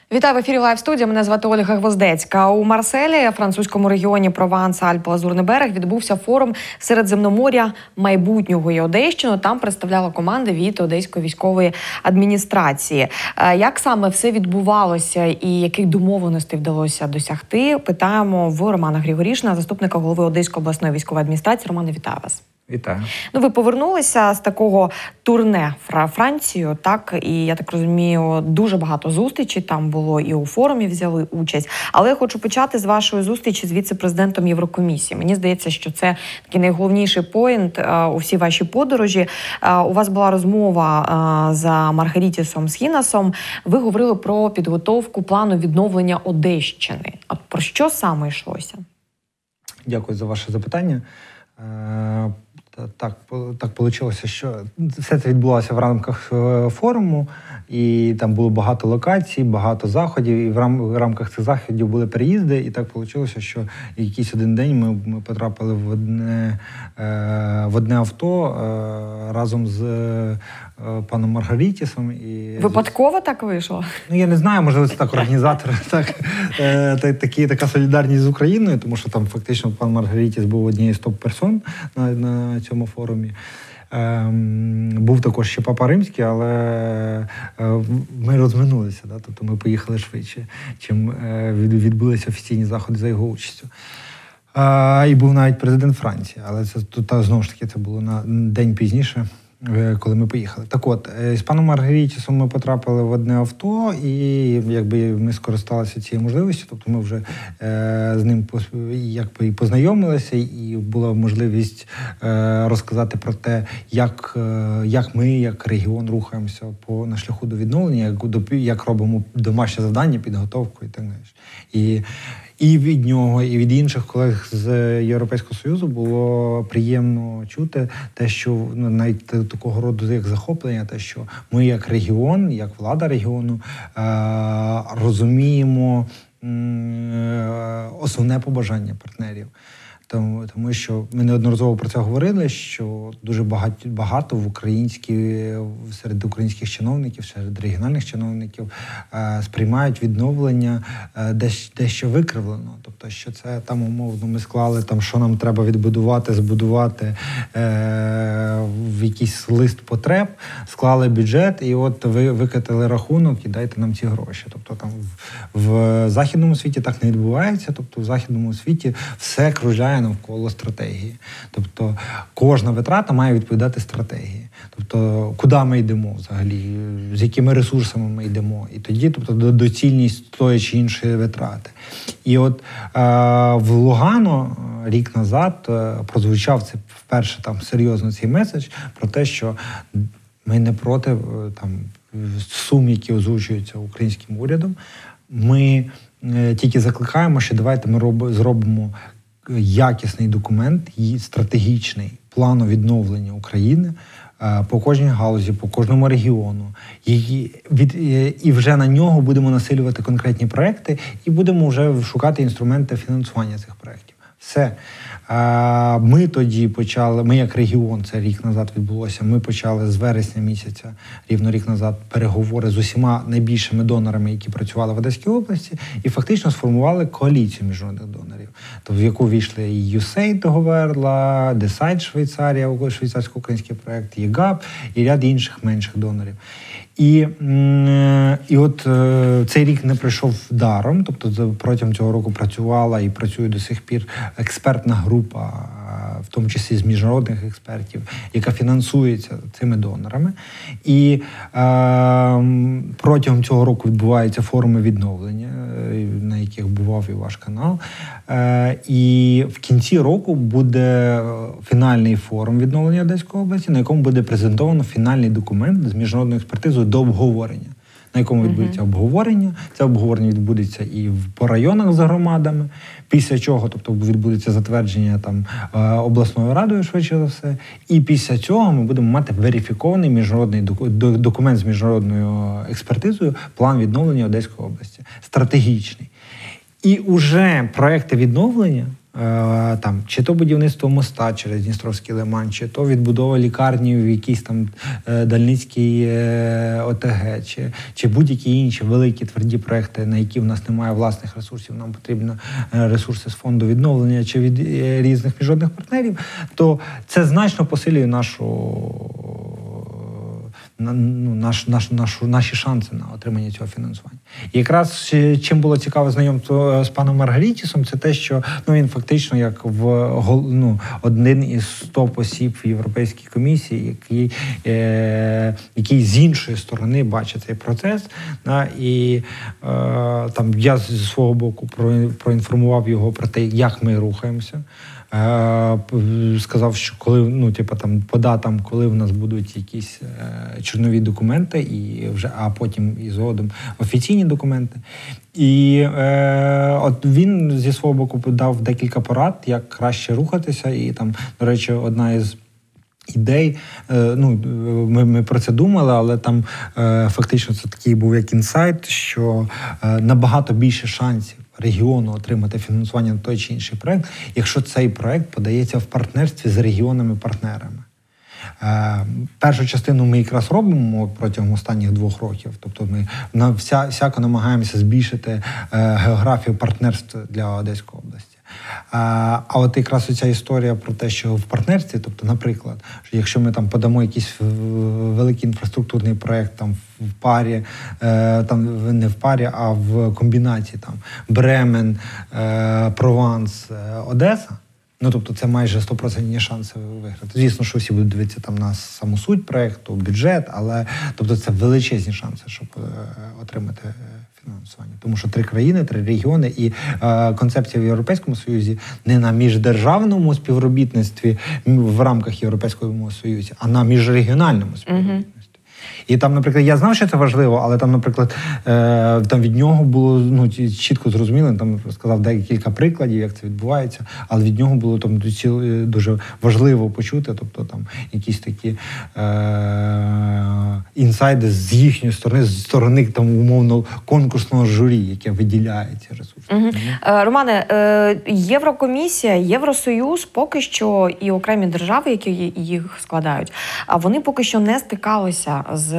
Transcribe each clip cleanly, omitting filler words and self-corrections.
Вітаю в ефірі Лайв-студія. Мене звати Ольга Гвоздецька. У Марселі, французькому регіоні Прованс, Альпи, Лазурний берег, відбувся форум Середземномор'я майбутнього і Одещину. Там представляла команда від Одеської військової адміністрації. Як саме все відбувалося і яких домовленостей вдалося досягти, питаємо в Романа Григорішина, заступника голови Одеської обласної військової адміністрації. Романе, вітаю вас. Вітаю. Ви повернулися з такого турне Францію, так? І, я так розумію, дуже багато зустрічей там було, і у форумі взяли участь. Але я хочу почати з вашої зустрічі з віце-президентом Єврокомісії. Мені здається, що це такий найголовніший поінт у всій вашій подорожі. У вас була розмова за Маргарітісом Схінасом. Ви говорили про підготовку плану відновлення Одещини. А про що саме йшлося? Дякую за ваше запитання. Так вийшло, що все це відбулося в рамках форуму, і там було багато локацій, багато заходів, і в рамках цих заходів були переїзди, і так вийшло, що якийсь один день ми потрапили в одне авто разом з паном Маргарітісом. Випадково так вийшло? Ну, я не знаю, можливо, це так організатори, така солідарність з Україною, тому що там фактично пан Маргарітіс був однією з топ-персон на цьому форумі. Був також ще Папа Римський, але ми розминулися, тобто ми поїхали швидше, чим відбулися офіційні заходи за його участю. І був навіть президент Франції, але це знову ж таки це було на день пізніше, коли ми поїхали. Так от, з паном Маргарітісом ми потрапили в одне авто, і ми скористалися цією можливістю, тобто ми вже з ним і познайомилися, і була можливість розказати про те, як ми, як регіон, рухаємося на шляху до відновлення, як робимо домашнє завдання, підготовку і так далі. І від нього, і від інших колег з Європейського Союзу було приємно чути те, що навіть такого роду як захоплення, те, що ми як регіон, як влада регіону розуміємо основне побажання партнерів. Тому що ми неодноразово про це говорили, що дуже багато серед українських чиновників, серед регіональних чиновників сприймають відновлення дещо викривлено. Тобто, що це там умовно ми склали, що нам треба відбудувати, збудувати в якийсь лист потреб, склали бюджет і от ви викатили рахунок і дайте нам ці гроші. Тобто там в західному світі так не відбувається, тобто в західному світі все кружляє навколо стратегії. Тобто кожна витрата має відповідати стратегії. Тобто куди ми йдемо взагалі, з якими ресурсами ми йдемо. І тоді доцільність тої чи іншої витрати. І от в Лугано рік назад прозвучав це вперше серйозно цей меседж про те, що ми не проти сум, які озвучуються українським урядом. Ми тільки закликаємо, що давайте ми зробимо якісний документ, стратегічний плану відновлення України по кожній галузі, по кожному регіону. І вже на нього будемо насилювати конкретні проекти і будемо вже шукати інструменти фінансування цих проєктів. Все. Ми тоді почали, ми як регіон, це рік назад відбулося, ми почали з вересня місяця, рівно рік назад, переговори з усіма найбільшими донорами, які працювали в Одеській області, і фактично сформували коаліцію міжнародних донорів, в яку війшли і USAID того Верла, Decide Швейцарія, швейцарсько-український проєкт, ЄГАП і ряд інших менших донорів. І от цей рік не пройшов даром, тобто протягом цього року працювала і працює до сих пір експертна група, в тому числі з міжнародних експертів, яка фінансується цими донорами. І протягом цього року відбуваються форуми відновлення, на яких бував і ваш канал. І в кінці року буде фінальний форум відновлення Одеської області, на якому буде презентовано фінальний документ з міжнародною експертизою до обговорення, на якому відбудеться обговорення. Це обговорення відбудеться і по районах з громадами, після чого, тобто відбудеться затвердження обласною радою, швидше за все, і після цього ми будемо мати верифікований міжнародний документ з міжнародною експертизою, план відновлення Одеської області, стратегічний. І уже проекти відновлення там, чи то будівництво моста через Дністровський лиман, чи то відбудова лікарні в якійсь там Дальницькій ОТГ, чи будь-які інші великі тверді проекти, на які в нас немає власних ресурсів, нам потрібні ресурси з фонду відновлення чи від різних міжнародних партнерів, то це значно посилює наші шанси на отримання цього фінансування. І якраз чим було цікаве знайомство з паном Маргарітісом, це те, що він фактично як один із топ-осіб в Європейській комісії, який з іншої сторони бачить цей процес. І там я зі свого боку проінформував його про те, як ми рухаємося. Сказав, що коли, по датам, коли в нас будуть якісь чорнові документи, а потім і згодом офіційні документи. І от він зі свого боку дав декілька порад, як краще рухатися. І там, до речі, одна із ідей, ми про це думали, але там фактично це такий був як інсайт, що набагато більше шансів регіону отримати фінансування на той чи інший проект, якщо цей проект подається в партнерстві з регіонами-партнерами. Першу частину ми якраз робимо протягом останніх 2 років. Тобто ми всяко намагаємося збільшити географію партнерств для Одеської області. А от якраз оця історія про те, що в партнерстві, тобто, наприклад, що якщо ми там подамо якийсь великий інфраструктурний проєкт там в парі, там не в парі, а в комбінації там Бремен, Прованс, Одеса, тобто це майже 100% шанси виграти. Звісно, що всі будуть дивитися там на саму суть проєкту, бюджет, але тобто це величезні шанси, щоб отримати фінансування. Тому що 3 країни, 3 регіони, і концепція в Європейському Союзі не на міждержавному співробітництві в рамках Європейського Союзу, а на міжрегіональному співробітництві. І там, наприклад, я знав, що це важливо, але там, наприклад, там від нього було чітко зрозуміло, там сказав декілька прикладів, як це відбувається, але від нього було там дуже важливо почути, тобто там якісь такі інсайди з їхньої сторони, з сторони там умовно конкурсного журі, яке виділяє ці ресурси. Романе, Єврокомісія, Євросоюз поки що і окремі держави, які їх складають, вони поки що не стикалися з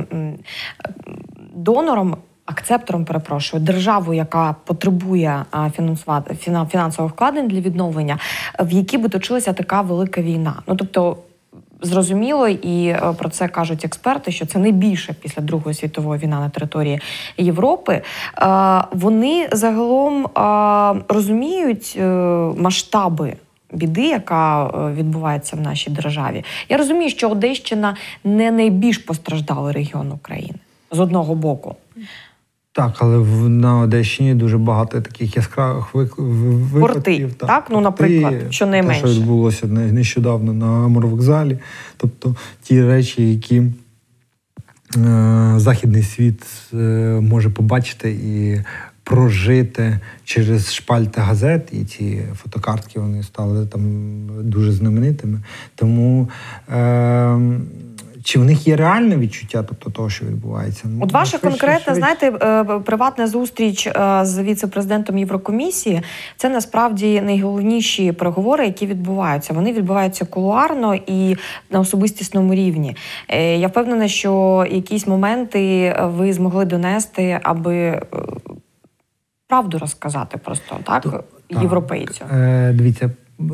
донором, акцептором, державою, яка потребує фінансових вкладень для відновлення, в якій би точилася така велика війна. Тобто, зрозуміло, і про це кажуть експерти, що це найбільше після Другої світової війни на території Європи. Вони загалом розуміють масштаби біди, яка відбувається в нашій державі. Я розумію, що Одещина не найбільш постраждалий регіон України, з одного боку. Так, але на Одещині дуже багато таких яскравих випадків. Порти, так? Наприклад, щонайменше. Те, що відбулося нещодавно на Амурвокзалі. Тобто ті речі, які західний світ може побачити і прожити через шпальти газет, і ці фотокартки, вони стали там дуже знаменитими. Тому чи в них є реальне відчуття, тобто того, що відбувається? От ваша конкретна, знаєте, приватна зустріч з віце-президентом Єврокомісії – це насправді найголовніші переговори, які відбуваються. Вони відбуваються кулуарно і на особистісному рівні. Я впевнена, що якісь моменти ви змогли донести, аби правду розказати просто, так, європейцю. Дивіться,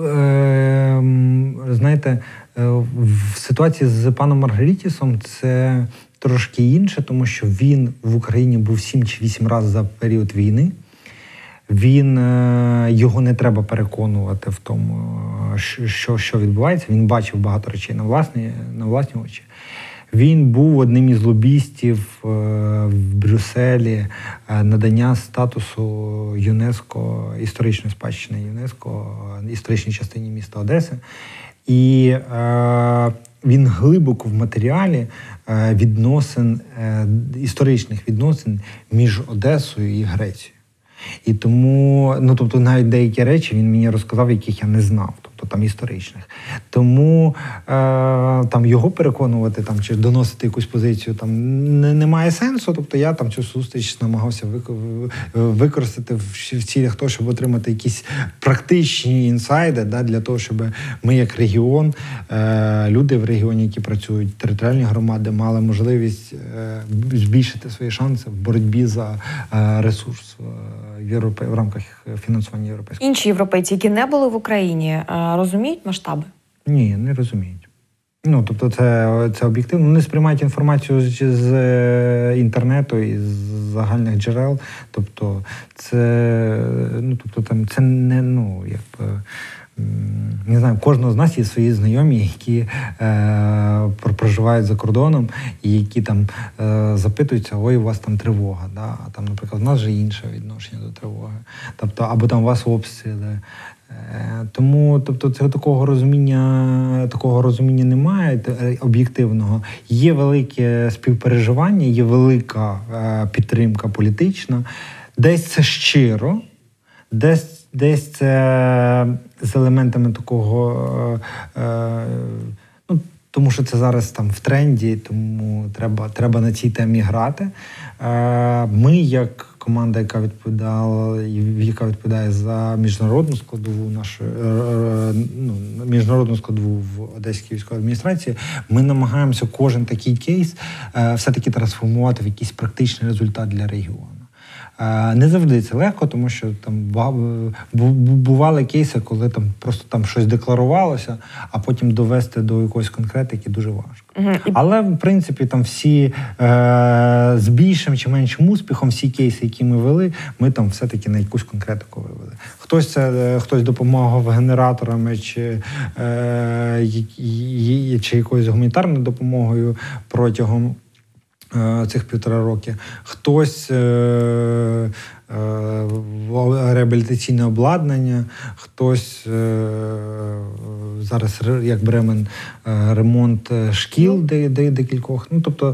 знаєте, в ситуації з паном Маргарітісом це трошки інше, тому що він в Україні був 7 чи 8 разів за період війни. Його не треба переконувати в тому, що відбувається. Він бачив багато речей на власні очі. Він був одним із лобістів в Брюсселі надання статусу ЮНЕСКО, історичної спадщини ЮНЕСКО, історичній частині міста Одеси. І він глибоко в матеріалі історичних відносин між Одесою і Грецією. І тому, тобто навіть деякі речі він мені розказав, яких я не знав. тобто там історичних. Тому там його переконувати там, чи доносити якусь позицію там немає сенсу. Тобто я там цю зустріч намагався використати в цілях того, щоб отримати якісь практичні інсайди, да, для того, щоб ми як регіон, люди в регіоні, які працюють, територіальні громади, мали можливість збільшити свої шанси в боротьбі за ресурс в рамках фінансування європейського. Інші європейці, які не були в Україні, розуміють масштаби? Ні, не розуміють. Ну, тобто це об'єктивно. Вони сприймають інформацію з інтернету і з загальних джерел. Тобто це не, не знаю, кожного з нас є свої знайомі, які проживають за кордоном і які там запитуються, ой, у вас там тривога. Да? А там, наприклад, у нас же інше відношення до тривоги. Тобто, або там у вас обстріли. Тому, тобто, такого розуміння немає об'єктивного. Є велике співпереживання, є велика підтримка політична. Десь це щиро, десь це з елементами такого, тому що це зараз там в тренді, тому треба на цій темі грати. Ми, як команда, яка відповідає за міжнародну складову в Одеській військовій адміністрації, ми намагаємося кожен такий кейс все-таки трансформувати в якийсь практичний результат для регіону. Не завжди це легко, тому що там бували кейси, коли там просто там щось декларувалося, а потім довести до якоїсь конкретики дуже важко. Але, в принципі, там всі з більшим чи меншим успіхом, всі кейси, які ми вели, ми там все-таки на якусь конкретику вивели. Хтось допомагав генераторами чи якоюсь гуманітарною допомогою протягом цих 1,5 роки. Хтось реабілітаційне обладнання, хтось зараз, як Бремен, ремонт шкіл декількох. Тобто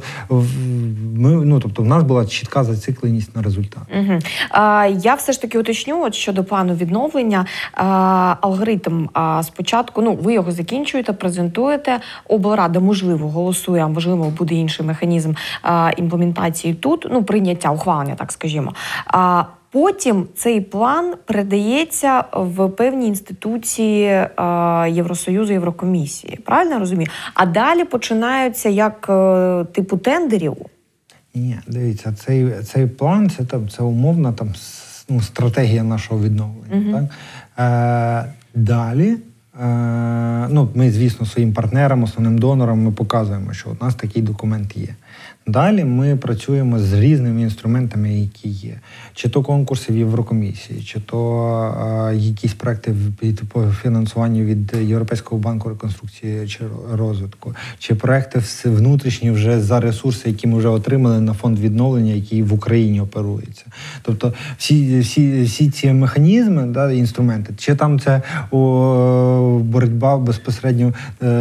в нас була чітка зацикленість на результат. Я все ж таки уточню щодо плану відновлення. Алгоритм спочатку, ви його закінчуєте, презентуєте, облрада, можливо, голосує, а можливо, буде інший механізм імплементації тут, прийняття, ухвалення, так скажімо. Потім цей план передається в певні інституції Євросоюзу, Єврокомісії. Правильно я розумію? А далі починаються як типу тендерів? Ні, дивіться, цей план це умовна стратегія нашого відновлення. Так? Далі ми, звісно, своїм партнерам, основним донорам ми показуємо, що у нас такий документ є. Далі ми працюємо з різними інструментами, які є. Чи то конкурси в Єврокомісії, чи то якісь проекти по фінансуванню від Європейського банку реконструкції чи розвитку, чи проекти внутрішні вже за ресурси, які ми вже отримали на фонд відновлення, який в Україні оперується. Тобто всі ці механізми, інструменти, чи там це боротьба безпосередньо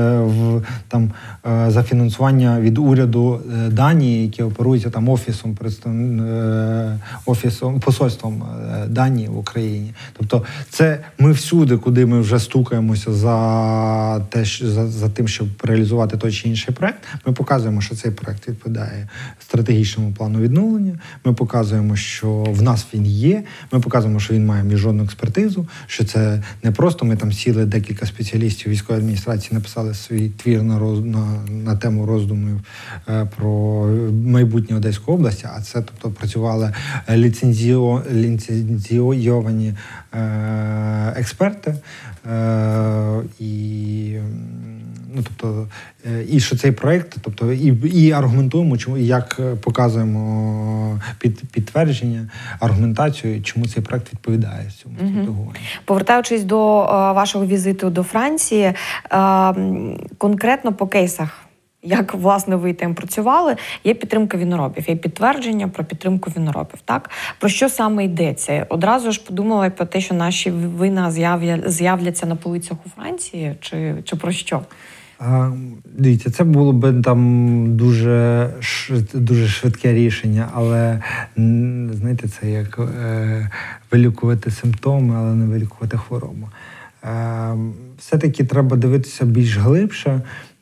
за фінансування від уряду Данії, які оперуються там посольством Данії в Україні. Тобто це ми всюди, куди ми вже стукаємося за тим, щоб реалізувати той чи інший проект, ми показуємо, що цей проект відповідає стратегічному плану відновлення, ми показуємо, що в нас він є, ми показуємо, що він має міжнародну експертизу, що це не просто ми там сіли декілька спеціалістів військової адміністрації, написали свій твір на тему роздумів про майбутнє Одеської області, а це, тобто, працювали ліцензійовані експерти, і що цей проєкт, тобто, і аргументуємо, як показуємо підтвердження, аргументацію, чому цей проєкт відповідає цьому категорії. Повертаючись до вашого візиту до Франції, конкретно по кейсах, як, власне, ви там працювали, є підтримка віноробів, є підтвердження про підтримку віноробів, так? Про що саме йдеться? Одразу ж подумала про те, що наші вина з'являться на полицях у Франції, чи про що? Дивіться, це було б там дуже швидке рішення, але, знаєте, це як вилікувати симптоми, але не вилікувати хворобу. Все-таки треба дивитися більш глибше.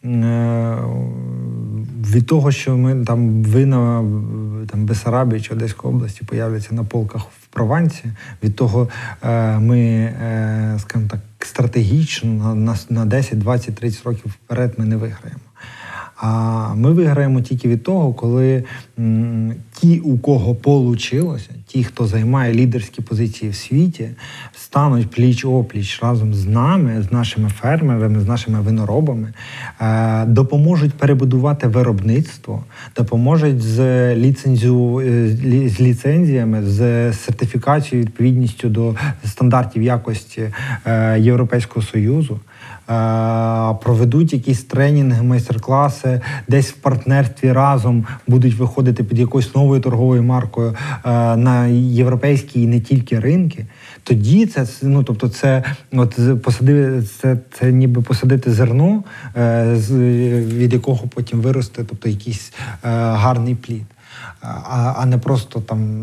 Від того, що ми там вина Бессарабії чи Одеської області появляться на полках в Провансі, від того ми, скажімо так, стратегічно на 10, 20, 30 років вперед ми не виграємо. А ми виграємо тільки від того, коли ті, у кого получилося, ті, хто займає лідерські позиції в світі, стануть пліч-опліч разом з нами, з нашими фермерами, з нашими виноробами, допоможуть перебудувати виробництво, допоможуть з ліцензіями, з сертифікацією, відповідністю до стандартів якості Європейського Союзу, проведуть якісь тренінги, майстер-класи, десь в партнерстві разом будуть виходити під якоюсь новою торговою маркою на європейські і не тільки ринки, тоді це, ну, тобто це, от, посадити, це ніби посадити зерно, від якого потім виросте, тобто якийсь гарний плід, а не просто там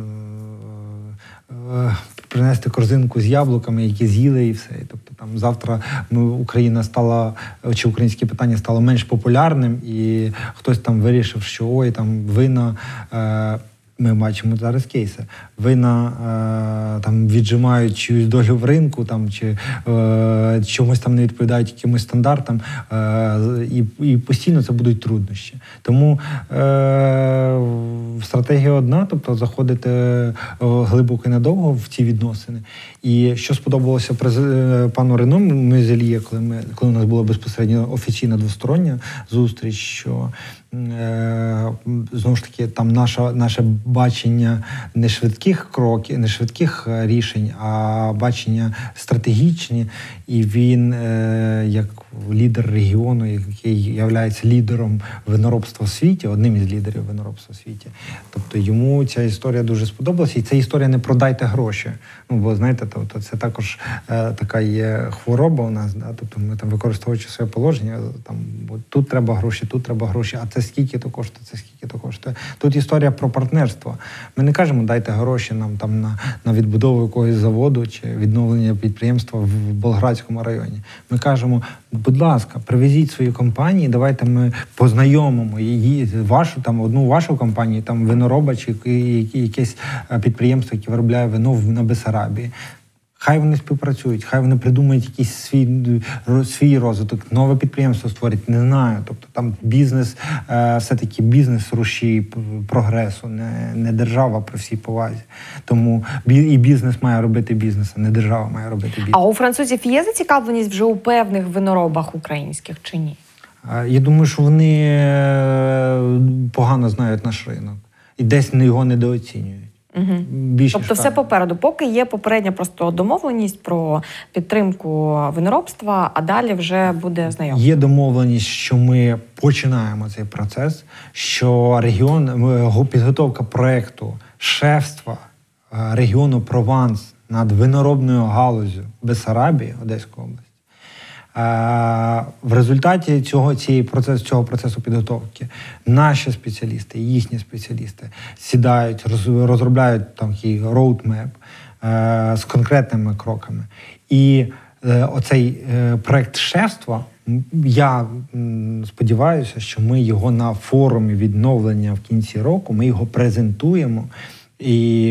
принести корзинку з яблуками, які з'їли, і все. Тобто там завтра Україна стала, чи українське питання стало менш популярним, і хтось там вирішив, що ой, там вина, ми бачимо зараз кейси, вина там віджимають чиюсь долю в ринку, там, чи чомусь там не відповідають якимось стандартам, і постійно це будуть труднощі. Тому стратегія одна, тобто заходити глибоко і надовго в ці відносини. І що сподобалося пану Рено Мюзельє, коли у нас була безпосередньо офіційна двостороння зустріч, що знову ж таки там наше бачення не швидких кроків, не швидких рішень, а бачення стратегічні. І він, як лідер регіону, який є лідером виноробства в світі, одним із лідерів виноробства в світі. Тобто йому ця історія дуже сподобалася. І ця історія не «продайте гроші». Ну, бо, знаєте, тобто це також така є хвороба у нас. Да? Тобто ми там, використовуючи своє положення, там, тут треба гроші, а це скільки то коштує, це скільки то коштує. Тут історія про партнерство. Ми не кажемо, дайте гроші нам там на відбудову якогось заводу чи відновлення підприємства в Болградському районі. Ми кажемо, будь ласка, привезіть свої компанії, давайте ми познайомимо її, одну вашу компанію, там винороба чи якесь підприємство, яке виробляє вино на Бессарабії. Хай вони співпрацюють, хай вони придумають якийсь свій розвиток, нове підприємство створять, не знаю. Тобто там бізнес, все-таки бізнес рушій прогресу, не держава при всій повазі. Тому і бізнес має робити бізнес, а не держава має робити бізнес. А у французів є зацікавленість вже у певних виноробах українських чи ні? Я думаю, що вони погано знають наш ринок і десь його недооцінюють. Угу. Тобто все попереду. Поки є попередня просто домовленість про підтримку виноробства, а далі вже буде знайомство. Є домовленість, що ми починаємо цей процес, що підготовка проєкту шефства регіону Прованс над виноробною галуззю Бессарабії, Одеської області. В результаті цього процесу підготовки наші спеціалісти, їхні спеціалісти сідають, розробляють там такий роудмеп з конкретними кроками. І оцей проект шефства, я сподіваюся, що ми його на форумі відновлення в кінці року, ми його презентуємо. І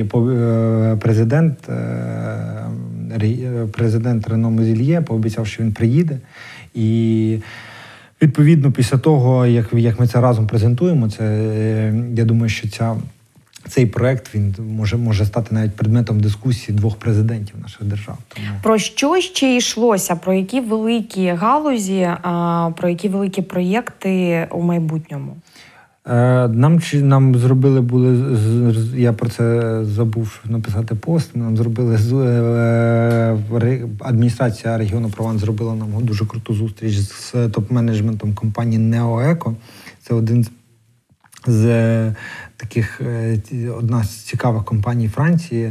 президент Рено Мюзельє пообіцяв, що він приїде. І відповідно після того, як ми це разом презентуємо, я думаю, що цей проект він може стати навіть предметом дискусії двох президентів наших держав. Тому... Про що ще йшлося? Про які великі галузі, про які великі проєкти у майбутньому? Нам зробили, я про це забув написати пост, нам зробили, адміністрація регіону Прованс зробила нам дуже круту зустріч з топ-менеджментом компанії Неоеко. Це одна з цікавих компаній Франції,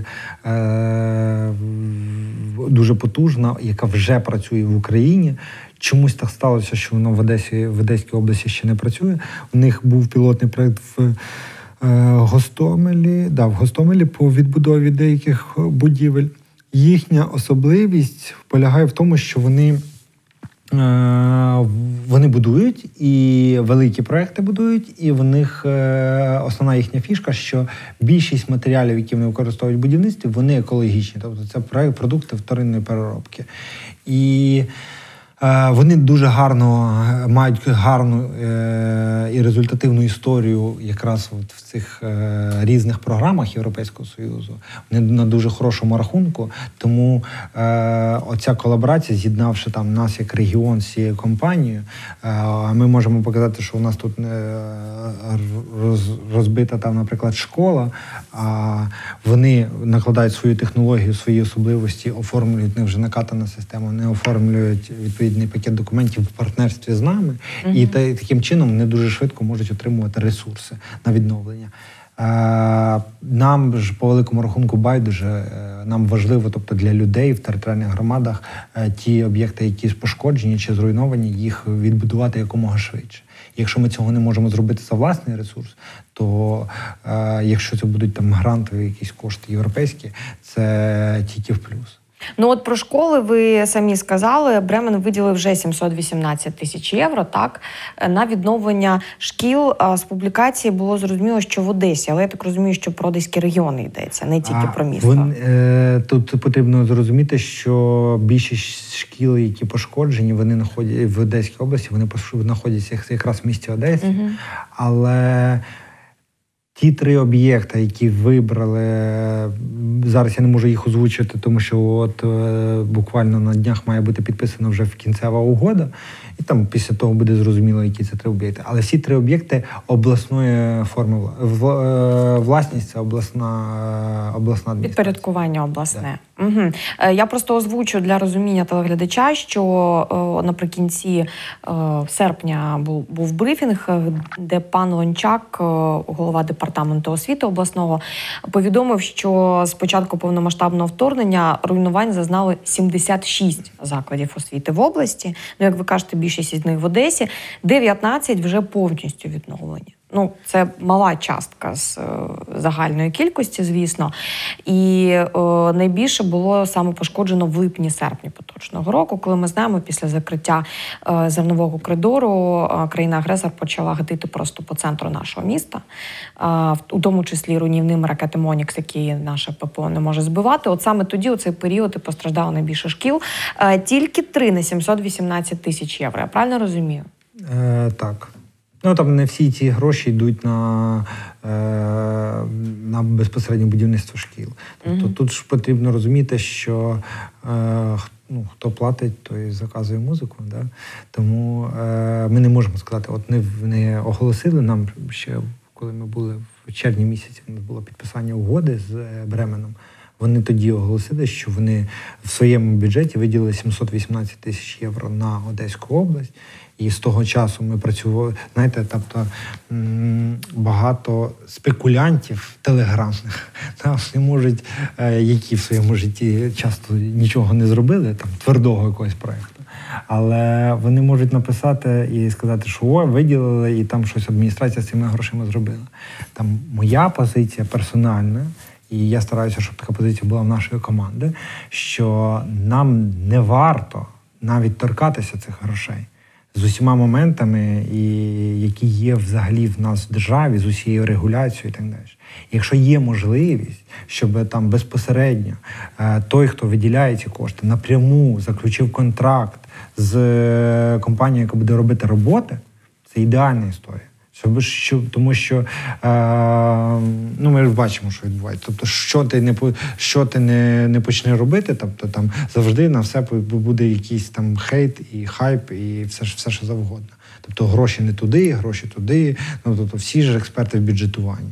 дуже потужна, яка вже працює в Україні. Чомусь так сталося, що воно в Одеській області ще не працює. У них був пілотний проєкт в Гостомелі по відбудові деяких будівель. Їхня особливість полягає в тому, що вони будують, і великі проекти будують, і в них основна їхня фішка, що більшість матеріалів, які вони використовують в будівництві, вони екологічні. Тобто це продукти вторинної переробки. І вони дуже мають гарну і результативну історію якраз в цих різних програмах Європейського Союзу. Вони на дуже хорошому рахунку, тому оця колаборація, з'єднавши там нас як регіон з цією компанією, ми можемо показати, що у нас тут розбита там, наприклад, школа, а вони накладають свою технологію, свої особливості, оформлюють, в них вже накатана система, вони оформлюють відповідний пакет документів в партнерстві з нами, і таким чином вони дуже швидко можуть отримувати ресурси на відновлення. Нам ж по великому рахунку байдуже, нам важливо, тобто для людей в територіальних громадах ті об'єкти, які пошкоджені чи зруйновані, їх відбудувати якомога швидше. Якщо ми цього не можемо зробити за власний ресурс, то якщо це будуть там грантові якісь кошти європейські, це тільки в плюс. Ну от про школи ви самі сказали, Бремен виділив вже 718 тисяч євро, так, на відновлення шкіл. З публікації було зрозуміло, що в Одесі, але я так розумію, що про Одеські регіони йдеться, не тільки про місто. Тут потрібно зрозуміти, що більшість шкіл, які пошкоджені, вони знаходяться в Одеській області, вони знаходяться якраз в місті Одесі, але ті 3 об'єкти, які вибрали, зараз я не можу їх озвучити, тому що от буквально на днях має бути підписана вже кінцева угода, і там після того буде зрозуміло, які це 3 об'єкти. Але всі 3 об'єкти обласної форми власність, це обласна адміністрація. Підпорядкування обласне. Да. Угу. Я просто озвучу для розуміння телеглядача, що наприкінці серпня був брифінг, де пан Лончак, голова департаменту освіти обласного, повідомив, що з початку повномасштабного вторгнення руйнувань зазнали 76 закладів освіти в області. Ну, як ви кажете, більшість із них в Одесі, 19 вже повністю відновлені. Ну, це мала частка з загальної кількості, звісно. І найбільше було саме пошкоджено в липні-серпні поточного року, коли ми знаємо, після закриття зернового коридору країна-агресор почала гатити просто по центру нашого міста, у тому числі руйнівними ракети «Монікс», які наше ППО не може збивати. От саме тоді, у цей період, і постраждало найбільше шкіл. Тільки 3 на 718 тисяч євро. Я правильно розумію? Так. Ну, там не всі ці гроші йдуть на безпосередньо будівництво шкіл. Тобто тут ж потрібно розуміти, що хто платить, той заказує музику. Да? Тому ми не можемо сказати, от не оголосили нам ще, коли ми були в червні місяці, у нас було підписання угоди з Бременом. Вони тоді оголосили, що вони в своєму бюджеті виділили 718 тисяч євро на Одеську область. І з того часу ми працювали, знаєте, тобто багато спекулянтів телеграмних, не можуть, які в своєму житті часто нічого не зробили, там, твердого якогось проєкту. Але вони можуть написати і сказати, що виділили, і там щось адміністрація з цими грошима зробила. Там моя позиція персональна, і я стараюся, щоб така позиція була в нашої команди, що нам не варто навіть торкатися цих грошей з усіма моментами, які є взагалі в нас в державі, з усією регуляцією і так далі. Якщо є можливість, щоб там безпосередньо той, хто виділяє ці кошти, напряму заключив контракт з компанією, яка буде робити роботи, це ідеальна історія. Тому що ми ж бачимо, що відбувається. Тобто, що ти не почне робити, тобто там завжди на все буде якийсь там хейт і хайп, і все що завгодно. Тобто гроші не туди, гроші туди. Ну, тобто всі ж експерти в бюджетуванні.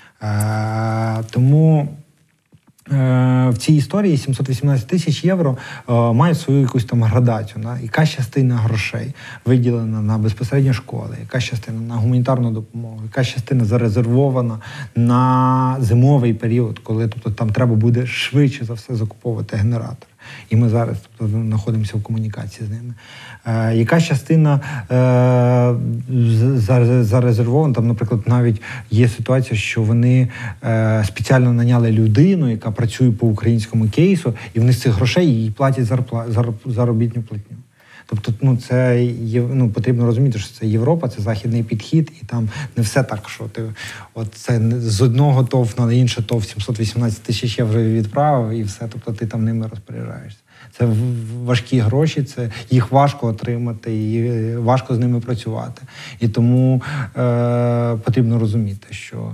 Тому в цій історії 718 тисяч євро має свою якусь там градацію. Яка частина грошей виділена на безпосередньо школи, яка частина на гуманітарну допомогу, яка частина зарезервована на зимовий період, коли тобто, там треба буде швидше за все закуповувати генератор. І ми зараз знаходимося в комунікації з ними. Яка частина зарезервовано. Там, наприклад, навіть є ситуація, що вони спеціально наняли людину, яка працює по українському кейсу, і вони з цих грошей їй платять заробітну платню. Тобто, це потрібно розуміти, що це Європа, це західний підхід, і там не все так, що ти це з одного ТОВ на інше ТОВ 718 тисяч євро відправив, і все, тобто ти там ними розпоряджаєшся. Це важкі гроші, це їх важко отримати, і важко з ними працювати. І тому потрібно розуміти, що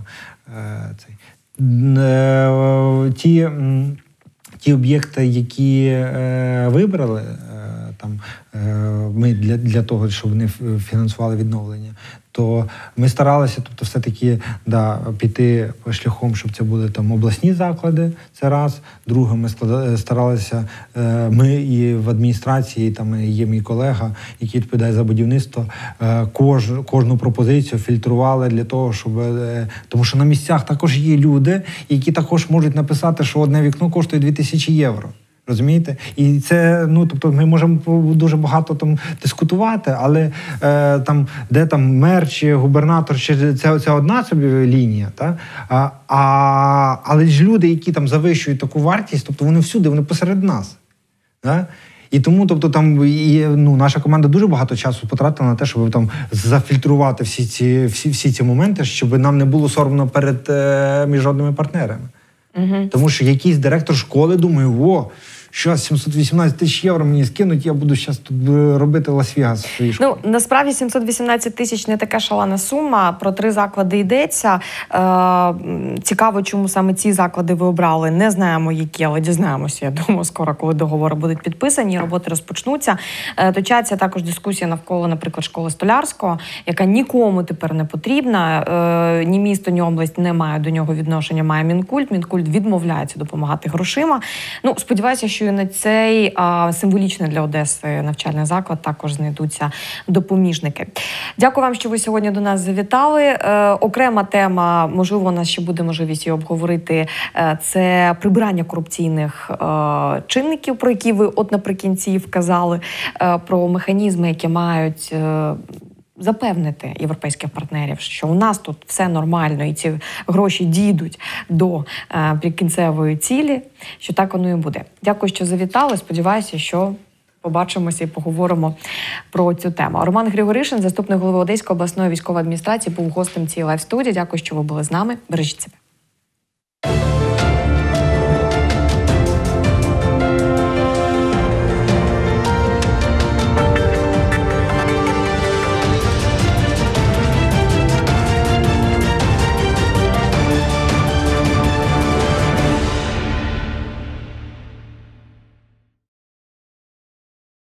ті об'єкти, які вибрали, ми для того, щоб вони фінансували відновлення, то ми старалися, тобто все-таки піти шляхом, щоб це були обласні заклади, це раз. Друге, ми старалися, ми і в адміністрації, там є мій колега, який відповідає за будівництво, кожну пропозицію фільтрували для того, щоб... Тому що на місцях також є люди, які також можуть написати, що одне вікно коштує 2000 євро. Розумієте? І це, тобто ми можемо дуже багато дискутувати, але де мер чи губернатор, це одна собі лінія, але ж люди, які завищують таку вартість, тобто вони всюди, вони посеред нас. І тому, тобто, наша команда дуже багато часу потратила на те, щоб зафільтрувати всі ці моменти, щоб нам не було соромно перед міжнародними партнерами. Тому що якийсь директор школи думає, що 718 тисяч євро мені скинуть, я буду зараз тут робити Лас-Вегас в своїй школі. Насправді 718 тисяч не така шалена сума, про 3 заклади йдеться. Цікаво, чому саме ці заклади ви обрали. Не знаємо, які, але дізнаємося, я думаю, скоро, коли договори будуть підписані, роботи розпочнуться. Точаться також дискусія навколо, наприклад, школи Столярського, яка нікому тепер не потрібна. Ні місто, ні область не має до нього відношення, має Мінкульт. Мінкульт відмовляється допомагати грошима. Сподіваюся, що і на цей символічний для Одеси навчальний заклад також знайдуться допоміжники. Дякую вам, що ви сьогодні до нас завітали. Окрема тема, можливо, у нас ще буде можливість її обговорити, це прибирання корупційних чинників, про які ви наприкінці вказали, про механізми, які мають запевнити європейських партнерів, що у нас тут все нормально і ці гроші дійдуть до кінцевої цілі, що так воно і буде. Дякую, що завітали. Сподіваюся, що побачимося і поговоримо про цю тему. Роман Григоришин, заступник голови Одеської обласної військової адміністрації, був гостем цієї лайв-студії. Дякую, що ви були з нами. Бережіть себе.